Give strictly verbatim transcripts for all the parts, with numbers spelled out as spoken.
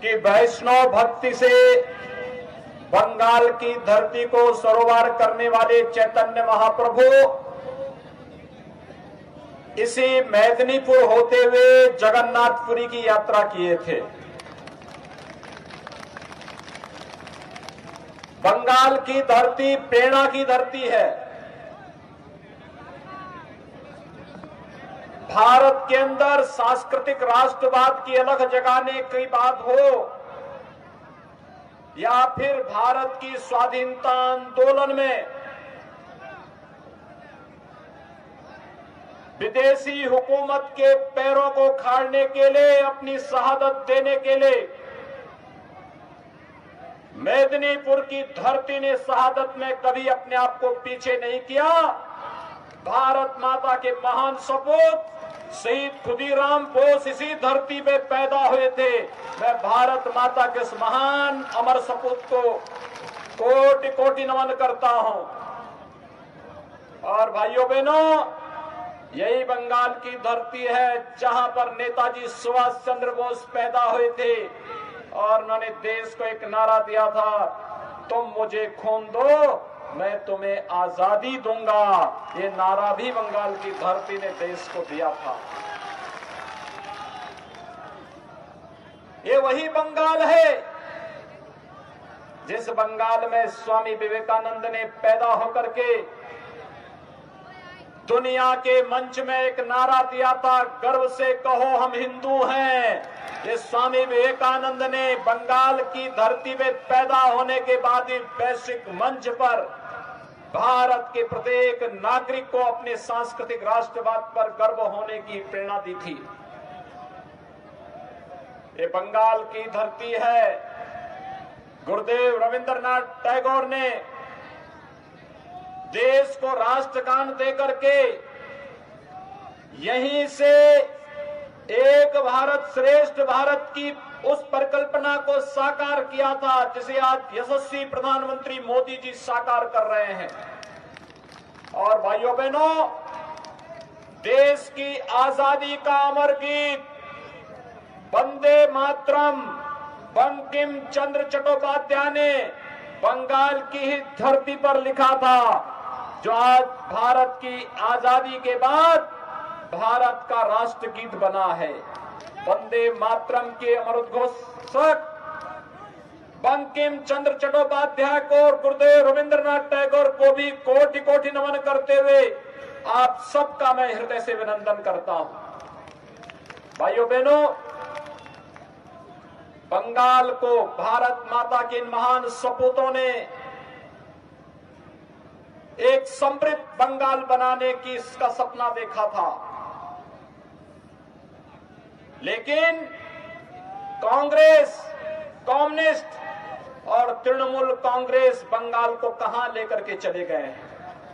कि वैष्णव भक्ति से बंगाल की धरती को सरोवर करने वाले चैतन्य महाप्रभु इसी मेदिनीपुर होते हुए जगन्नाथपुरी की यात्रा किए थे। बंगाल की धरती प्रेरणा की धरती है। भारत के अंदर सांस्कृतिक राष्ट्रवाद की अलग जगाने की बात हो या फिर भारत की स्वाधीनता आंदोलन में विदेशी हुकूमत के पैरों को खाड़ने के लिए, अपनी शहादत देने के लिए मेदिनीपुर की धरती ने शहादत में कभी अपने आप को पीछे नहीं किया। भारत माता के महान सपूत शहीद खुदीराम बोस इसी धरती पे पैदा हुए थे। मैं भारत माता के इस महान अमर सपूत को कोटि कोटि नमन करता हूं। और भाइयों बहनों, यही बंगाल की धरती है जहां पर नेताजी सुभाष चंद्र बोस पैदा हुए थे और उन्होंने देश को एक नारा दिया था, तुम मुझे खून दो मैं तुम्हें आजादी दूंगा। ये नारा भी बंगाल की धरती ने देश को दिया था। ये वही बंगाल है जिस बंगाल में स्वामी विवेकानंद ने पैदा होकर के दुनिया के मंच में एक नारा दिया था, गर्व से कहो हम हिंदू हैं। ये स्वामी विवेकानंद ने बंगाल की धरती में पैदा होने के बाद ही वैश्विक मंच पर भारत के प्रत्येक नागरिक को अपने सांस्कृतिक राष्ट्रवाद पर गर्व होने की प्रेरणा दी थी। ये बंगाल की धरती है। गुरुदेव रविंद्रनाथ टैगोर ने देश को राष्ट्रगान देकर के यहीं से एक भारत श्रेष्ठ भारत की उस परिकल्पना को साकार किया था जिसे आज यशस्वी प्रधानमंत्री मोदी जी साकार कर रहे हैं। और भाइयों बहनों, देश की आजादी का अमर गीत वंदे मातरम बंकिम चंद्र चट्टोपाध्याय ने बंगाल की ही धरती पर लिखा था, जो आज भारत की आजादी के बाद भारत का राष्ट्रगीत बना है। वंदे मातरम के अमर उद्घोषक बंकिम चंद्र चट्टोपाध्याय को और गुरुदेव रविंद्रनाथ टैगोर को भी कोटि कोटि नमन करते हुए आप सबका मैं हृदय से अभिनंदन करता हूं। भाइयों बहनों, बंगाल को भारत माता के इन महान सपूतों ने एक समृद्ध बंगाल बनाने की इसका सपना देखा था, लेकिन कांग्रेस, कम्युनिस्ट और तृणमूल कांग्रेस बंगाल को कहां लेकर के चले गए हैं।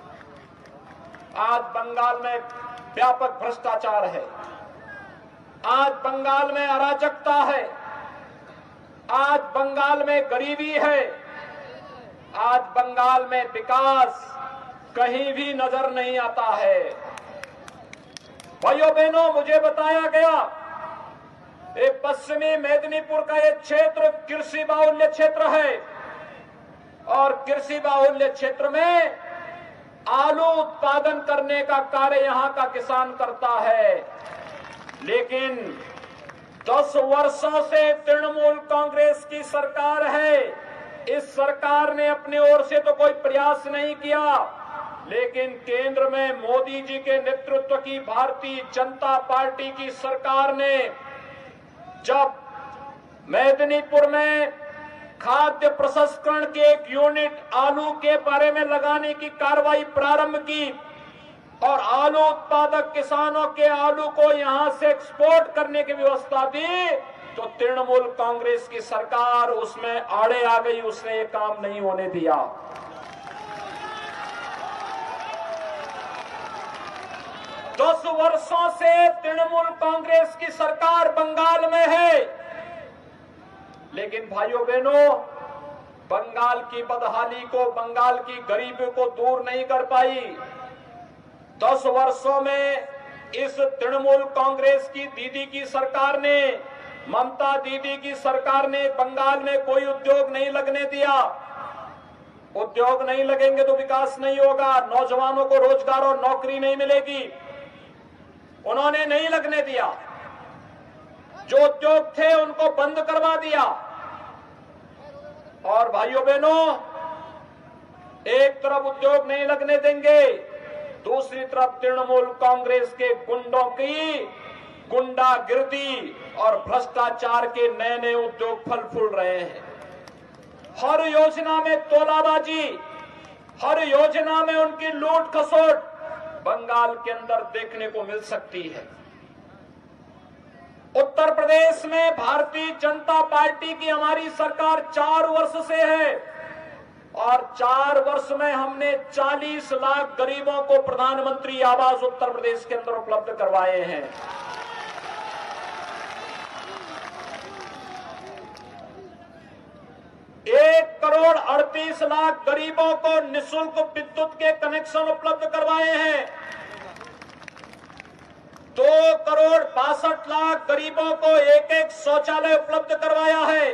आज बंगाल में व्यापक भ्रष्टाचार है, आज बंगाल में अराजकता है, आज बंगाल में गरीबी है, आज बंगाल में विकास कहीं भी नजर नहीं आता है। भाइयों बहनों, मुझे बताया गया ये पश्चिमी मेदिनीपुर का ये क्षेत्र कृषि बाहुल्य क्षेत्र है और कृषि बाहुल्य क्षेत्र में आलू उत्पादन करने का कार्य यहां का किसान करता है। लेकिन दस वर्षों से तृणमूल कांग्रेस की सरकार है, इस सरकार ने अपनी ओर से तो कोई प्रयास नहीं किया, लेकिन केंद्र में मोदी जी के नेतृत्व की भारतीय जनता पार्टी की सरकार ने जब मेदिनीपुर में खाद्य प्रसंस्करण के एक यूनिट आलू के बारे में लगाने की कार्रवाई प्रारंभ की और आलू उत्पादक किसानों के आलू को यहां से एक्सपोर्ट करने की व्यवस्था दी, तो तृणमूल कांग्रेस की सरकार उसमें आड़े आ गई, उसने ये काम नहीं होने दिया। दस वर्षों से तृणमूल कांग्रेस की सरकार बंगाल में है, लेकिन भाइयों बहनों, बंगाल की बदहाली को, बंगाल की गरीबी को दूर नहीं कर पाई। दस वर्षों में इस तृणमूल कांग्रेस की दीदी की सरकार ने ममता दीदी की सरकार ने बंगाल में कोई उद्योग नहीं लगने दिया। उद्योग नहीं लगेंगे तो विकास नहीं होगा, नौजवानों को रोजगार और नौकरी नहीं मिलेगी। उन्होंने नहीं लगने दिया, जो उद्योग थे उनको बंद करवा दिया। और भाइयों बहनों, एक तरफ उद्योग नहीं लगने देंगे, दूसरी तरफ तृणमूल कांग्रेस के गुंडों की गुंडागिर्दी और भ्रष्टाचार के नए नए उद्योग फल फूल रहे हैं। हर योजना में तोलाबाजी, हर योजना में उनकी लूट खसोट बंगाल के अंदर देखने को मिल सकती है। उत्तर प्रदेश में भारतीय जनता पार्टी की हमारी सरकार चार वर्ष से है और चार वर्ष में हमने चालीस लाख गरीबों को प्रधानमंत्री आवास उत्तर प्रदेश के अंदर उपलब्ध करवाए हैं। एक करोड़ अड़तीस लाख गरीबों को निःशुल्क विद्युत के कनेक्शन उपलब्ध करवाए हैं। दो करोड़ बासठ लाख गरीबों को एक एक शौचालय उपलब्ध करवाया है।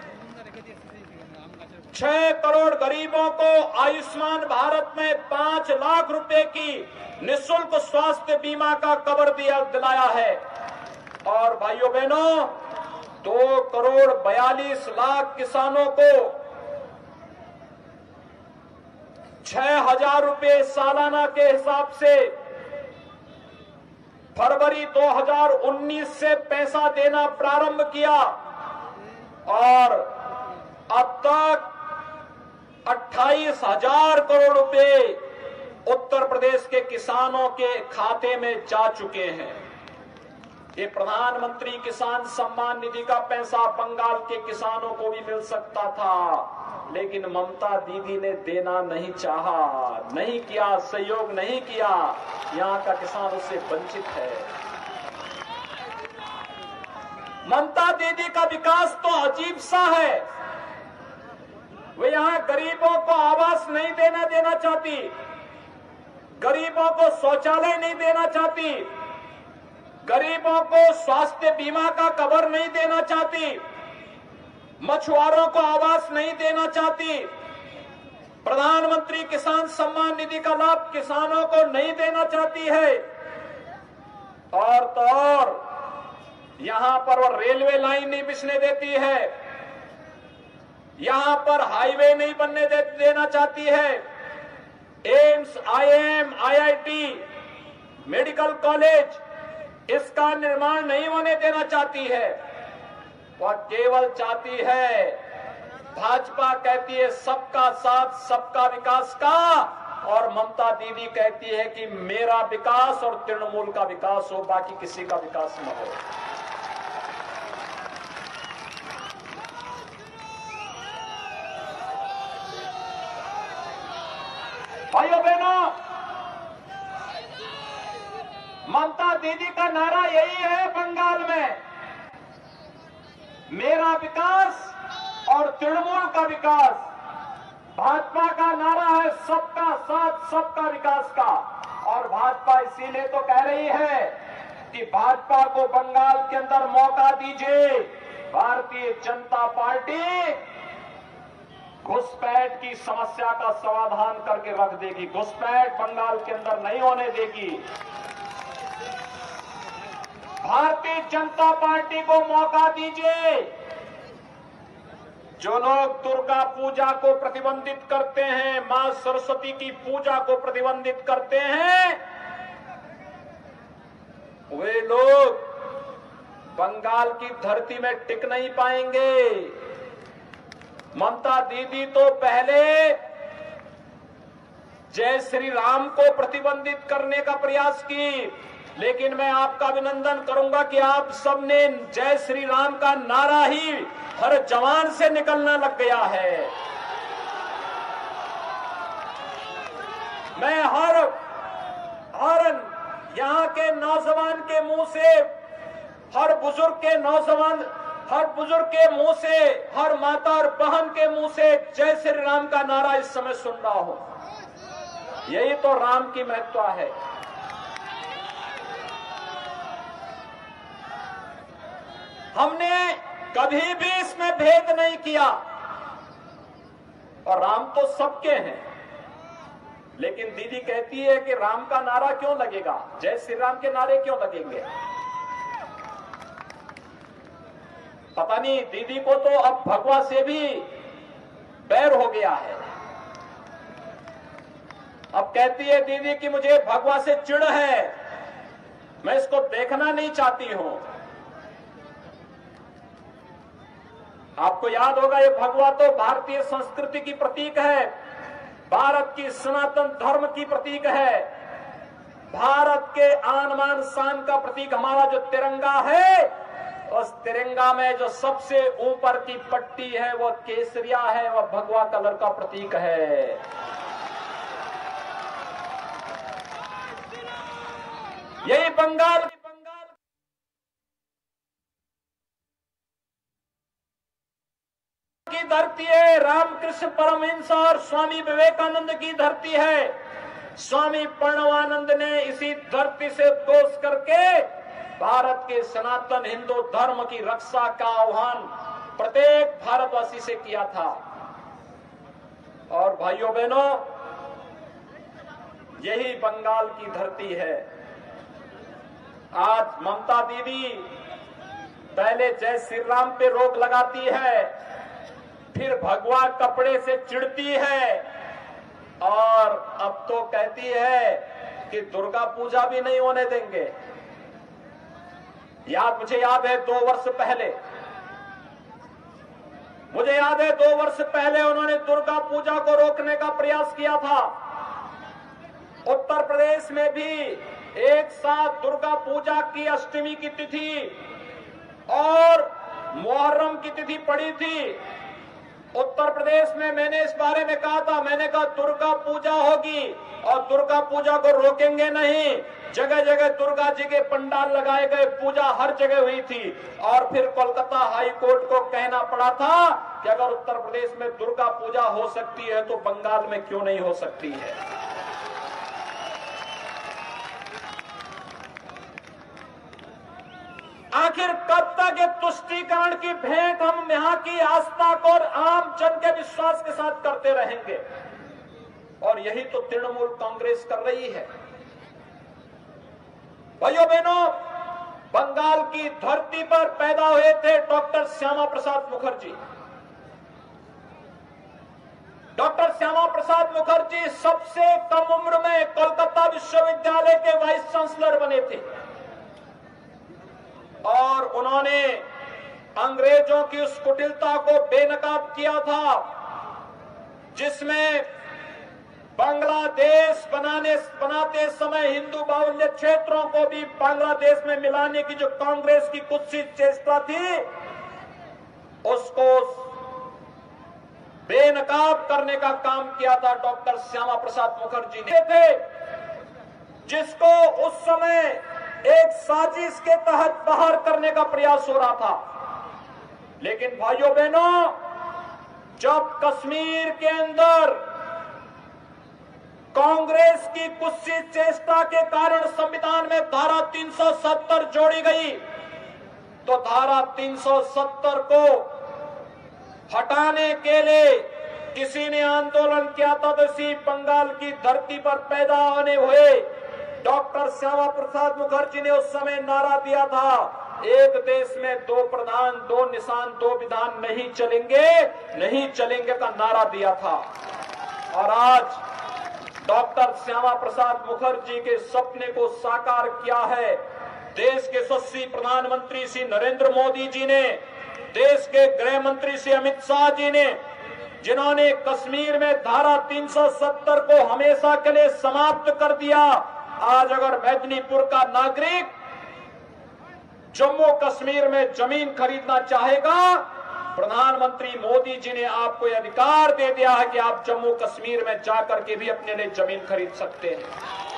छह करोड़ गरीबों को आयुष्मान भारत में पांच लाख रुपए की निःशुल्क स्वास्थ्य बीमा का कवर दिया दिलाया है। और भाइयों बहनों, दो करोड़ बयालीस लाख किसानों को छह हजार रुपए सालाना के हिसाब से फरवरी दो हज़ार उन्नीस से पैसा देना प्रारंभ किया और अब तक अट्ठाईस हजार करोड़ रुपए उत्तर प्रदेश के किसानों के खाते में जा चुके हैं। ये प्रधानमंत्री किसान सम्मान निधि का पैसा बंगाल के किसानों को भी मिल सकता था, लेकिन ममता दीदी ने देना नहीं चाहा, नहीं किया, सहयोग नहीं किया। यहाँ का किसान उससे वंचित है। ममता दीदी का विकास तो अजीब सा है। वे यहाँ गरीबों को आवास नहीं देना देना चाहती, गरीबों को शौचालय नहीं देना चाहती, गरीबों को स्वास्थ्य बीमा का कवर नहीं देना चाहती, मछुआरों को आवास नहीं देना चाहती, प्रधानमंत्री किसान सम्मान निधि का लाभ किसानों को नहीं देना चाहती है। और तो और यहां पर वो रेलवे लाइन नहीं बिछने देती है, यहां पर हाईवे नहीं बनने दे, देना चाहती है, AIIMS, IIM, IIT, medical college इसका निर्माण नहीं होने देना चाहती है। वह केवल चाहती है, भाजपा कहती है सबका साथ सबका विकास का, और ममता दीदी कहती है कि मेरा विकास और तृणमूल का विकास हो, बाकी किसी का विकास न हो। भाइयों बहनों, ममता दीदी का नारा यही है बंगाल में, मेरा विकास और तृणमूल का विकास। भाजपा का नारा है सबका साथ सबका विकास का, और भाजपा इसीलिए तो कह रही है कि भाजपा को बंगाल के अंदर मौका दीजिए। भारतीय जनता पार्टी घुसपैठ की समस्या का समाधान करके रख देगी, घुसपैठ बंगाल के अंदर नहीं होने देगी। भारतीय जनता पार्टी को मौका दीजिए। जो लोग दुर्गा पूजा को प्रतिबंधित करते हैं, मां सरस्वती की पूजा को प्रतिबंधित करते हैं, वे लोग बंगाल की धरती में टिक नहीं पाएंगे। ममता दीदी तो पहले जय श्री राम को प्रतिबंधित करने का प्रयास की, लेकिन मैं आपका अभिनंदन करूंगा कि आप सबने जय श्री राम का नारा ही हर जवान से निकलना लग गया है। मैं हर हर यहां के नौजवान के मुंह से, हर बुजुर्ग के नौजवान हर बुजुर्ग के मुंह से, हर माता और बहन के मुंह से जय श्री राम का नारा इस समय सुन रहा हूं। यही तो राम की महत्व है। हमने कभी भी इसमें भेद नहीं किया और राम तो सबके हैं। लेकिन दीदी कहती है कि राम का नारा क्यों लगेगा, जय श्री राम के नारे क्यों लगेंगे। पता नहीं दीदी को तो अब भगवा से भी बैर हो गया है। अब कहती है दीदी कि मुझे भगवा से चिढ़ है, मैं इसको देखना नहीं चाहती हूं। आपको याद होगा ये भगवा तो भारतीय संस्कृति की प्रतीक है, भारत की सनातन धर्म की प्रतीक है, भारत के आन बान शान का प्रतीक। हमारा जो तिरंगा है, उस तिरंगा में जो सबसे ऊपर की पट्टी है वो केसरिया है, वह भगवा कलर का प्रतीक है। यही बंगाल बंगाल की धरती है, रामकृष्ण परमहंस और स्वामी विवेकानंद की धरती है। स्वामी प्रणवानंद ने इसी धरती से उद्घोष करके भारत के सनातन हिंदू धर्म की रक्षा का आह्वान प्रत्येक भारतवासी से किया था। और भाइयों बहनों, यही बंगाल की धरती है। आज ममता दीदी पहले जय श्री राम पे रोक लगाती है, फिर भगवा कपड़े से चिढ़ती है और अब तो कहती है कि दुर्गा पूजा भी नहीं होने देंगे। याद मुझे याद है दो वर्ष पहले मुझे याद है दो वर्ष पहले उन्होंने दुर्गा पूजा को रोकने का प्रयास किया था। उत्तर प्रदेश में भी एक साथ दुर्गा पूजा की अष्टमी की तिथि और मुहर्रम की तिथि पड़ी थी। उत्तर प्रदेश में मैंने इस बारे में कहा था, मैंने कहा दुर्गा पूजा होगी और दुर्गा पूजा को रोकेंगे नहीं। जगह जगह दुर्गा जी के पंडाल लगाए गए, पूजा हर जगह हुई थी। और फिर कोलकाता हाई कोर्ट को कहना पड़ा था कि अगर उत्तर प्रदेश में दुर्गा पूजा हो सकती है तो बंगाल में क्यों नहीं हो सकती है। आखिर कब तक ये तुष्टीकरण की भेंट हम यहाँ की आस्था को और आम जन के विश्वास के साथ करते रहेंगे। और यही तो तृणमूल कांग्रेस कर रही है। भाइयों बहनों, बंगाल की धरती पर पैदा हुए थे डॉक्टर श्यामा प्रसाद मुखर्जी। डॉक्टर श्यामा प्रसाद मुखर्जी सबसे कम उम्र में कोलकाता विश्वविद्यालय के वाइस चांसलर बने थे और उन्होंने अंग्रेजों की उस कुटिलता को बेनकाब किया था जिसमें बांग्लादेश बनाने बनाते समय हिंदू बाहुल्य क्षेत्रों को भी बांग्लादेश में मिलाने की जो कांग्रेस की कुत्सित चेष्टा थी, उसको बेनकाब करने का काम किया था डॉक्टर श्यामा प्रसाद मुखर्जी ने थे, जिसको उस समय एक साजिश के तहत बाहर करने का प्रयास हो रहा था। लेकिन भाइयों बहनों, जब कश्मीर के अंदर कांग्रेस की कुत्सित चेष्टा के कारण संविधान में धारा तीन सौ सत्तर जोड़ी गई, तो धारा तीन सौ सत्तर को हटाने के लिए किसी ने आंदोलन किया था। तो इसी बंगाल की धरती पर पैदा होने हुए डॉक्टर श्यामा प्रसाद मुखर्जी ने उस समय नारा दिया था, एक देश में दो प्रधान, दो निशान, दो विधान नहीं चलेंगे, नहीं चलेंगे का नारा दिया था। और आज डॉक्टर श्यामा प्रसाद मुखर्जी के सपने को साकार किया है देश के यशस्वी प्रधानमंत्री श्री नरेंद्र मोदी जी ने, देश के गृह मंत्री श्री अमित शाह जी ने, जिन्होंने कश्मीर में धारा तीन सौ सत्तर को हमेशा के लिए समाप्त कर दिया। आज अगर मेदिनीपुर का नागरिक जम्मू कश्मीर में जमीन खरीदना चाहेगा, प्रधानमंत्री मोदी जी ने आपको यह अधिकार दे दिया है कि आप जम्मू कश्मीर में जाकर के भी अपने लिए जमीन खरीद सकते हैं।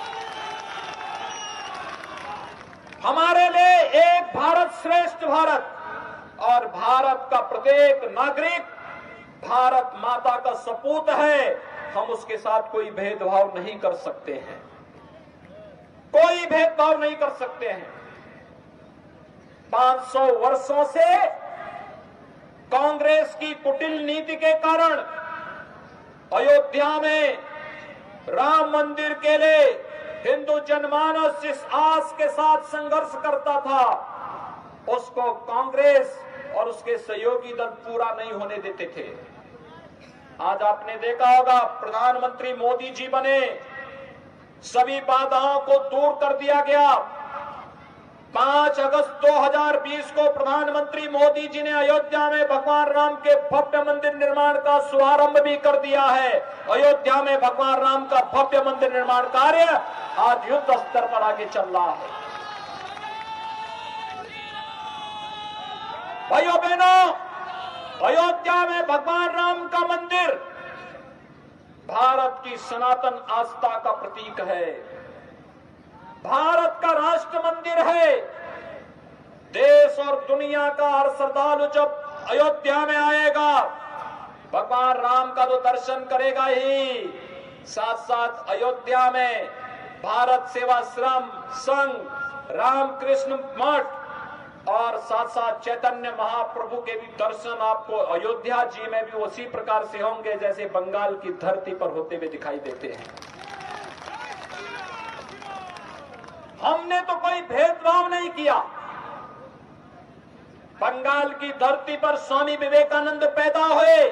हमारे लिए एक भारत श्रेष्ठ भारत, और भारत का प्रत्येक नागरिक भारत माता का सपूत है। हम उसके साथ कोई भेदभाव नहीं कर सकते हैं, कोई भेदभाव नहीं कर सकते हैं। पांच सौ वर्षों से कांग्रेस की कुटिल नीति के कारण अयोध्या में राम मंदिर के लिए हिंदू जनमानस जिस आस के साथ संघर्ष करता था, उसको कांग्रेस और उसके सहयोगी दल पूरा नहीं होने देते थे। आज आपने देखा होगा, प्रधानमंत्री मोदी जी बने, सभी बाधाओं को दूर कर दिया गया। पांच अगस्त दो हज़ार बीस को प्रधानमंत्री मोदी जी ने अयोध्या में भगवान राम के भव्य मंदिर निर्माण का शुभारंभ भी कर दिया है। अयोध्या में भगवान राम का भव्य मंदिर निर्माण कार्य आज युद्ध स्तर पर आगे चल रहा है। भाइयों बहनों, अयोध्या में भगवान राम का मंदिर भारत की सनातन आस्था का प्रतीक है, भारत का राष्ट्र मंदिर है। देश और दुनिया का हर श्रद्धालु जब अयोध्या में आएगा, भगवान राम का तो दर्शन करेगा ही, साथ साथ अयोध्या में भारत सेवाश्रम संघ, रामकृष्ण मठ और साथ साथ चैतन्य महाप्रभु के भी दर्शन आपको अयोध्या जी में भी उसी प्रकार से होंगे जैसे बंगाल की धरती पर होते हुए दिखाई देते हैं। हमने तो कोई भेदभाव नहीं किया। बंगाल की धरती पर स्वामी विवेकानंद पैदा हुए,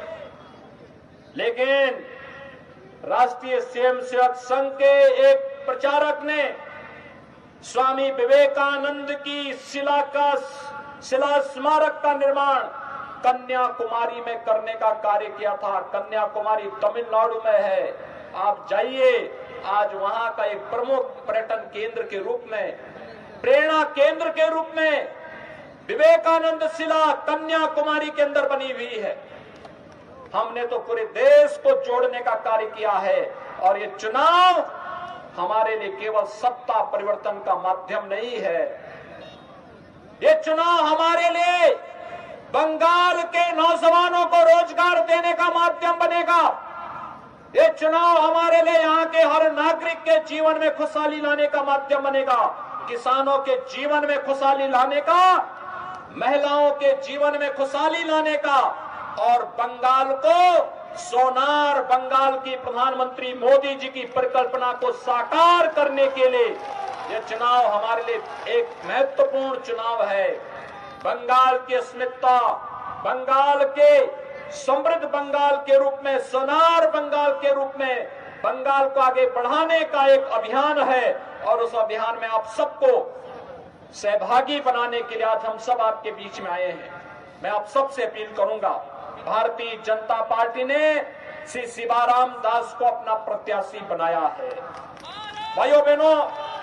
लेकिन राष्ट्रीय स्वयंसेवक संघ के एक प्रचारक ने स्वामी विवेकानंद की शिला का शिला स्मारक का निर्माण कन्याकुमारी में करने का कार्य किया था। कन्याकुमारी तमिलनाडु में है, आप जाइए, आज वहां का एक प्रमुख पर्यटन केंद्र के रूप में, प्रेरणा केंद्र के रूप में विवेकानंद शिला कन्याकुमारी के अंदर बनी हुई है। हमने तो पूरे देश को जोड़ने का कार्य किया है और ये चुनाव हमारे लिए केवल सत्ता परिवर्तन का माध्यम नहीं है, ये चुनाव हमारे लिए बंगाल के नौजवानों को रोजगार देने का माध्यम बनेगा। ये चुनाव हमारे लिए यहाँ के हर नागरिक के जीवन में खुशहाली लाने का माध्यम बनेगा, किसानों के जीवन में खुशहाली लाने का, महिलाओं के जीवन में खुशहाली लाने का और बंगाल को सोनार बंगाल की प्रधानमंत्री मोदी जी की परिकल्पना को साकार करने के लिए यह चुनाव हमारे लिए एक महत्वपूर्ण चुनाव है। बंगाल की अस्मिता, बंगाल के समृद्ध बंगाल के रूप में, सोनार बंगाल के रूप में बंगाल को आगे बढ़ाने का एक अभियान है और उस अभियान में आप सबको सहभागी बनाने के लिए आज हम सब आपके बीच में आए हैं। मैं आप सबसे अपील करूंगा, भारतीय जनता पार्टी ने श्री शिवाराम दास को अपना प्रत्याशी बनाया है। भाइयों बहनों,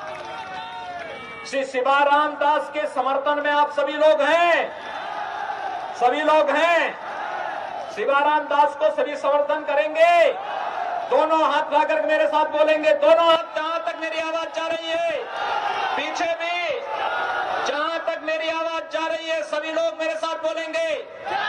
श्री शिवाराम दास के समर्थन में आप सभी लोग हैं, सभी लोग हैं। शिवाराम दास को सभी समर्थन करेंगे। दोनों हाथ उठाकर मेरे साथ बोलेंगे, दोनों हाथ जहां तक मेरी आवाज जा रही है, पीछे भी जहां तक मेरी आवाज जा रही है, सभी लोग मेरे साथ बोलेंगे।